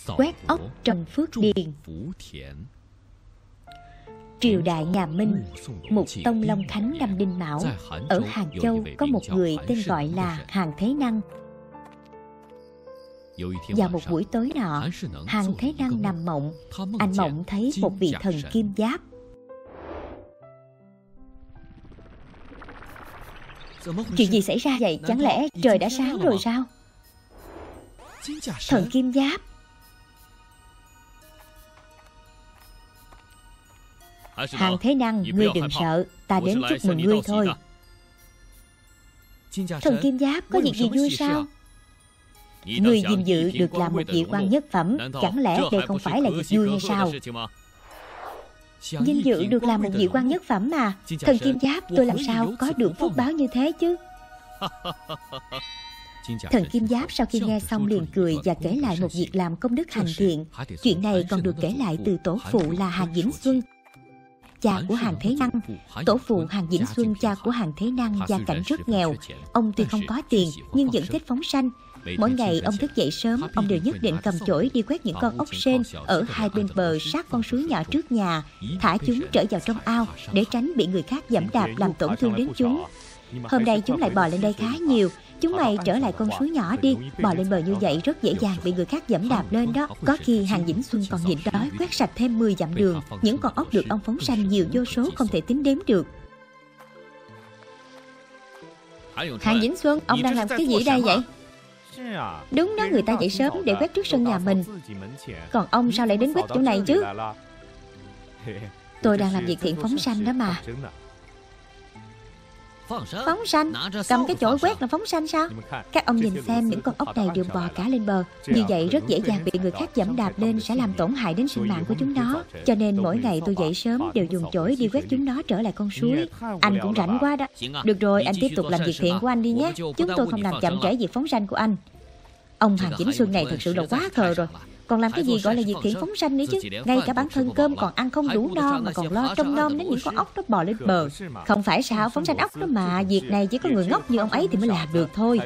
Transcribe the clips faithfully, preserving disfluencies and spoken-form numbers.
quét ốc trồng phước điền. Triều đại nhà Minh, Mục Tông Long Khánh năm Đinh Mão, ở Hàng Châu có một người tên gọi là Hàn Thế Năng. Vào một buổi tối nọ, Hàn Thế Năng nằm mộng. Anh mộng thấy một vị thần kim giáp. Chuyện gì xảy ra vậy? Chẳng lẽ trời đã sáng rồi sao? Thần kim giáp. Hàn Thế Năng, ngươi đừng sợ, ta đến chúc mừng ngươi thôi. Thần kim giáp có việc gì vui sao? Ngươi vinh dự được làm một vị quan nhất phẩm, chẳng lẽ đây không phải là việc vui hay sao? Vinh dự được làm một vị quan nhất phẩm mà. Thần kim giáp, tôi làm sao có được phúc báo như thế chứ? Thần kim giáp sau khi nghe xong liền cười và kể lại một việc làm công đức hành thiện. Chuyện này còn được kể lại từ tổ phụ là Hàn Vĩnh Xuân, cha của Hàn Thế Năng. Tổ phụ Hàn Vĩnh Xuân, cha của Hàn Thế Năng, gia cảnh rất nghèo. Ông tuy không có tiền nhưng vẫn thích phóng sanh. Mỗi ngày ông thức dậy sớm, ông đều nhất định cầm chổi đi quét những con ốc sên ở hai bên bờ sát con suối nhỏ trước nhà, thả chúng trở vào trong ao để tránh bị người khác giẫm đạp làm tổn thương đến chúng. Hôm nay chúng lại bò lên đây khá nhiều. Chúng mày trở lại con suối nhỏ đi. Bò lên bờ như vậy rất dễ dàng bị người khác giẫm đạp lên đó. Có khi Hàn Vĩnh Xuân còn nhịn đói quét sạch thêm mười dặm đường. Những con ốc được ông phóng sanh nhiều vô số không thể tính đếm được. Hàn Vĩnh Xuân, ông đang làm cái gì đây vậy? Đúng đó, người ta dậy sớm để quét trước sân nhà mình, còn ông sao lại đến quét chỗ này chứ? Tôi đang làm việc thiện phóng sanh đó mà. Phóng sanh? Cầm cái chổi quét là phóng sanh sao? Các ông nhìn xem, những con ốc này đều bò cả lên bờ. Như vậy rất dễ dàng bị người khác giẫm đạp lên, sẽ làm tổn hại đến sinh mạng của chúng nó. Cho nên mỗi ngày tôi dậy sớm đều dùng chổi đi quét chúng nó trở lại con suối. Anh cũng rảnh quá đó. Được rồi, anh tiếp tục làm việc thiện của anh đi nhé. Chúng tôi không làm chậm trễ việc phóng sanh của anh. Ông Hàn Vĩnh Xuân này thật sự là quá khờ rồi. Còn làm cái gì gọi là việc thiện phóng sanh nữa chứ? Ngay cả bản thân cơm còn ăn không đủ no mà còn lo trông nom đến những con ốc đó bò lên bờ. Không phải sao, phóng sanh ốc đó mà. Việc này chỉ có người ngốc như ông ấy thì mới làm được thôi.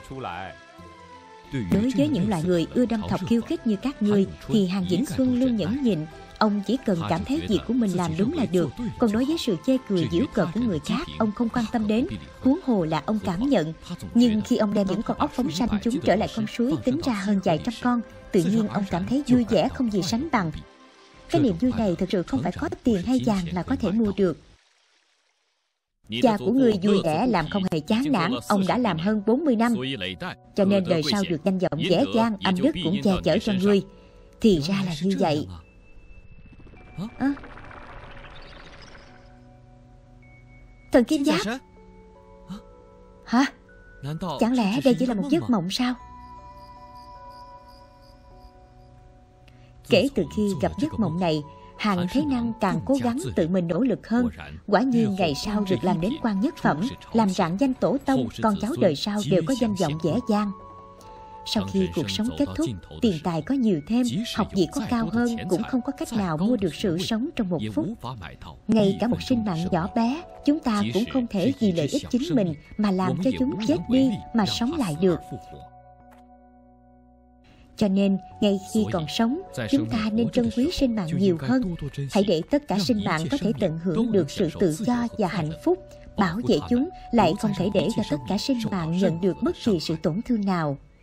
Đối với những loại người ưa đâm thọc khiêu khích như các ngươi thì Hàn Vĩnh Xuân luôn nhẫn nhịn. Ông chỉ cần cảm thấy việc của mình làm đúng là được. Còn đối với sự chê cười giễu cợt của người khác, ông không quan tâm đến, huống hồ là ông cảm nhận. Nhưng khi ông đem những con ốc phóng sanh chúng trở lại con suối tính ra hơn vài trăm con, tự nhiên ông cảm thấy vui vẻ không gì sánh bằng. Cái niềm vui này thật sự không phải có tiền hay vàng là có thể mua được. Cha của ngươi vui vẻ làm không hề chán nản, ông đã làm hơn bốn mươi năm, cho nên đời sau được danh vọng vẻ vang, âm đức cũng che chở cho ngươi. Thì ra là như vậy. À. Thần kim giáp. Hả? Chẳng lẽ đây chỉ là một giấc mộng sao? Kể từ khi gặp giấc mộng này, Hàn Thế Năng càng cố gắng tự mình nỗ lực hơn. Quả nhiên ngày sau được làm đến quan nhất phẩm, làm rạng danh tổ tông, con cháu đời sau đều có danh vọng vẻ vang. Sau khi cuộc sống kết thúc, tiền tài có nhiều thêm, học vị có cao hơn cũng không có cách nào mua được sự sống trong một phút. Ngay cả một sinh mạng nhỏ bé, chúng ta cũng không thể vì lợi ích chính mình mà làm cho chúng chết đi mà sống lại được. Cho nên, ngay khi còn sống, chúng ta nên trân quý sinh mạng nhiều hơn. Hãy để tất cả sinh mạng có thể tận hưởng được sự tự do và hạnh phúc. Bảo vệ chúng, lại không thể để cho tất cả sinh mạng nhận được bất kỳ sự tổn thương nào.